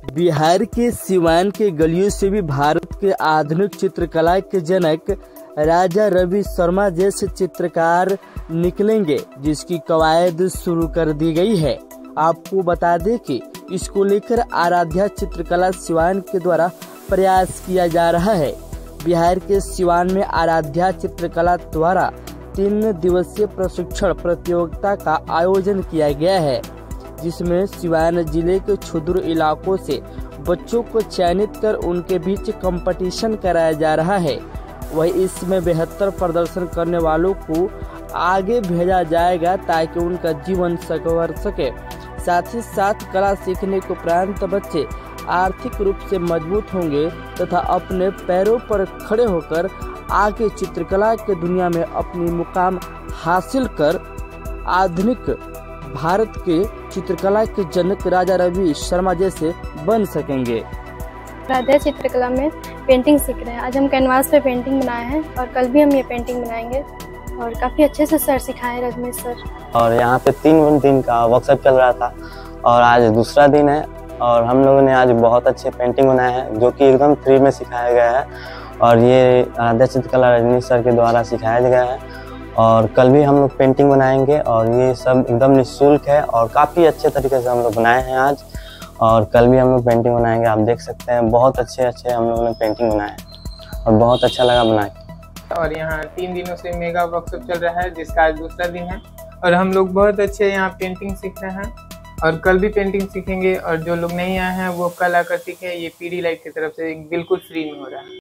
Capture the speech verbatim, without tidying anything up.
बिहार के सिवान के गलियों से भी भारत के आधुनिक चित्रकला के जनक राजा रवि शर्मा जैसे चित्रकार निकलेंगे, जिसकी कवायद शुरू कर दी गई है। आपको बता दें कि इसको लेकर आराध्या चित्रकला सिवान के द्वारा प्रयास किया जा रहा है। बिहार के सिवान में आराध्या चित्रकला द्वारा तीन दिवसीय प्रशिक्षण प्रतियोगिता का आयोजन किया गया है, जिसमें सिवान जिले के सुदूर इलाकों से बच्चों को चयनित कर उनके बीच कंपटीशन कराया जा रहा है। वही इसमें बेहतर प्रदर्शन करने वालों को आगे भेजा जाएगा ताकि उनका जीवन संवर सके। साथ ही साथ कला सीखने के उपरांत बच्चे आर्थिक रूप से मजबूत होंगे तथा अपने पैरों पर खड़े होकर आगे चित्रकला के दुनिया में अपनी मुकाम हासिल कर आधुनिक भारत के चित्रकला के जनक राजा रवि शर्मा जैसे बन सकेंगे। आराध्या चित्रकला में पेंटिंग सीख रहे हैं। आज हम कैनवास पे पेंटिंग बनाए हैं और कल भी हम ये पेंटिंग बनाएंगे और काफ़ी अच्छे से सर सिखाए रजनीश सर। और यहाँ पे तीन दिन का वर्कशॉप चल रहा था और आज दूसरा दिन है और हम लोगों ने आज बहुत अच्छे पेंटिंग बनाए हैं जो कि एकदम फ्री में सिखाया गया है और ये आराध्या चित्रकला रजनीश सर के द्वारा सिखाया गया है। और कल भी हम लोग पेंटिंग बनाएंगे और ये सब एकदम निःशुल्क है और काफ़ी अच्छे तरीके से हम लोग बनाए हैं आज, और कल भी हम लोग पेंटिंग बनाएंगे। आप देख सकते हैं बहुत अच्छे अच्छे हम लोगों ने पेंटिंग बनाए हैं और बहुत अच्छा लगा बना के। और यहाँ तीन दिनों से मेगा वर्कशॉप चल रहा है जिसका आज दूसरा दिन है और हम लोग बहुत अच्छे यहाँ पेंटिंग सीख रहे हैं और कल भी पेंटिंग सीखेंगे। और जो लोग नहीं आए हैं वो कल आकर सीखें। ये पीडी लाइट की तरफ से बिल्कुल फ्री में हो रहा है।